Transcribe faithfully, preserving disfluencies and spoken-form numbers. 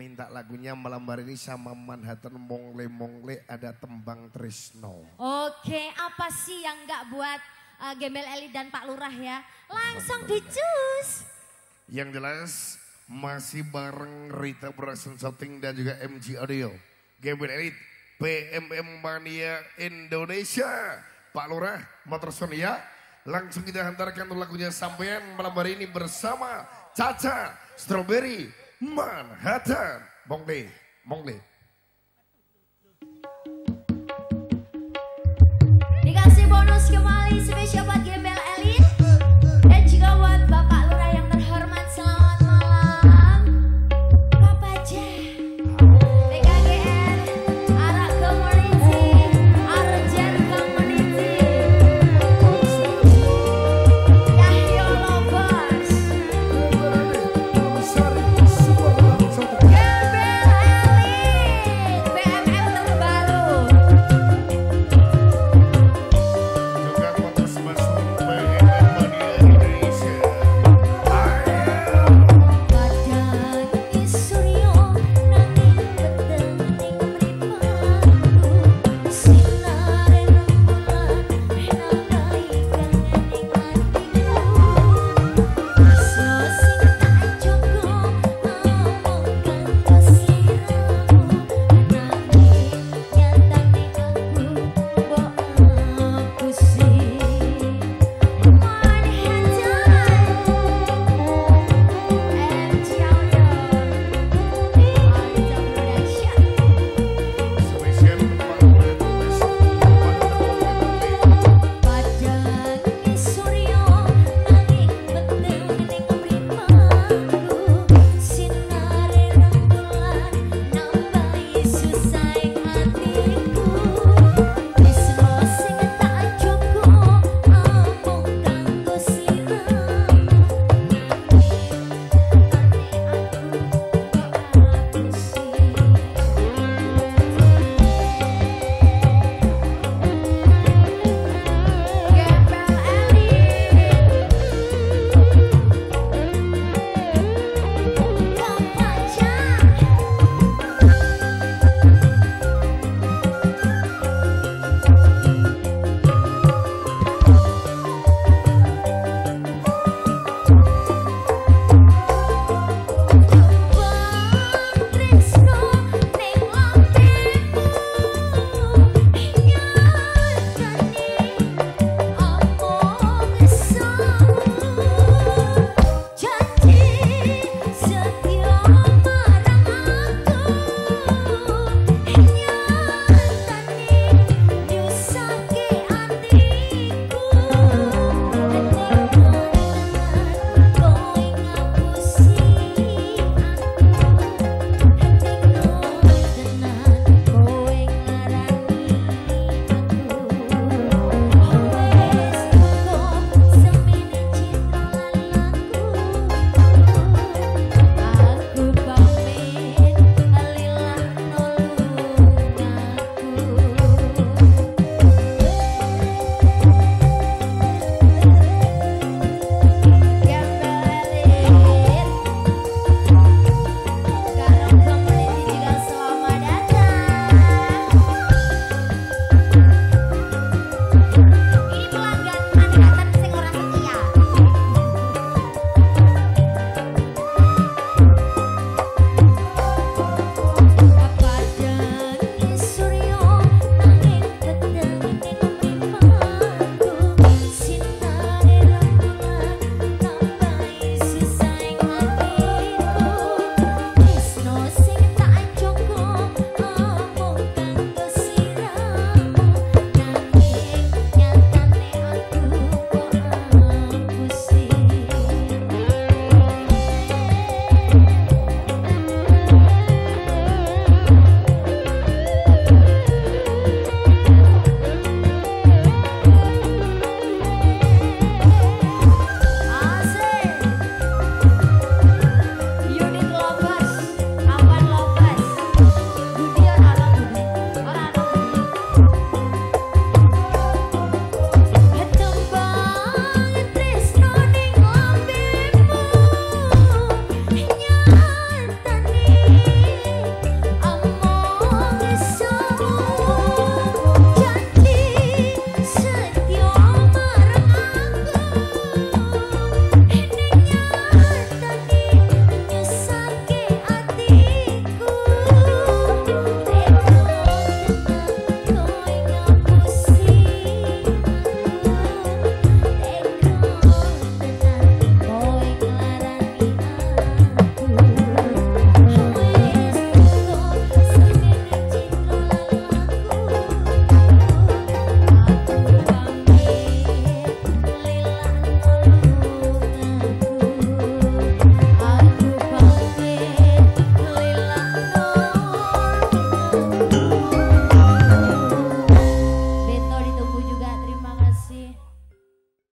minta lagunya malam hari ini sama Manhattan Mongle Mongle ada Tembang Trisno. Oke, apa sih yang nggak buat uh, Gembel Eli dan Pak Lurah ya? Langsung dicus. Yang jelas masih bareng Rita Production Shooting dan juga M G Audio. Gembel Eli P M M Mania Indonesia. Pak Lurah, Motorson ya. Langsung kita hantarkan lagunya sampean malam hari ini bersama Caca Strawberry Manhattan Mongle Mongle. Dikasih bonus kembali spesial buat Gembel